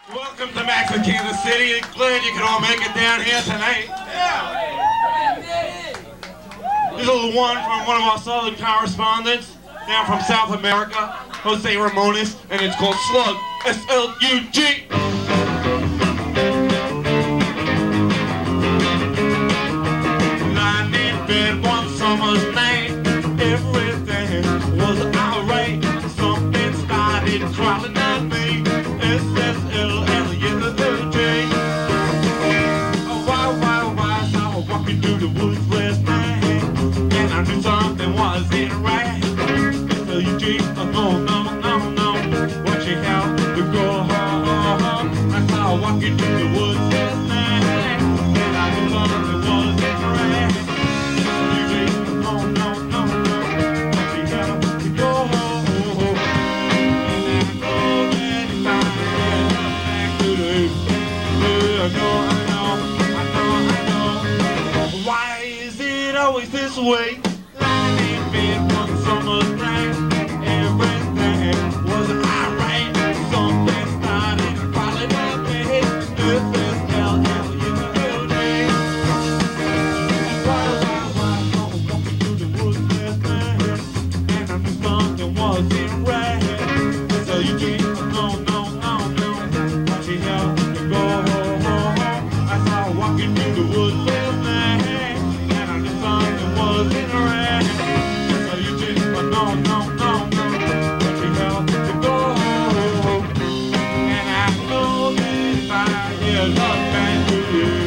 Welcome to Max in Kansas City. Glad you can all make it down here tonight. Yeah. This is one from one of our southern correspondents down from South America, Joey Ramone, and it's called Slug. S-L-U-G. Lying in bed one summer's night, everything was alright. Something started crawling at me. S-S-L-L-U-G. Why, so I was walking through the woods last night, and I knew something wasn't right. S-L-U-G, no, what you have to go home. I saw her walking through the woods last night, and I knew something wasn't right. S-L-U-G, no, what you have to go home. And I know that it's time to get back to the Why is it always this way? Lying in bed one summer's night, everything was alright. Something started crawling up my head. S-S-L-L-U-G. Why, walking through the woods last night, and I knew something wasn't right. S-L-U-G, no, what you have to go home. I saw her walking through the woods last night, and I knew something wasn't right. S-L-U-G, no, what you have to go home. And I know that if I look back to you,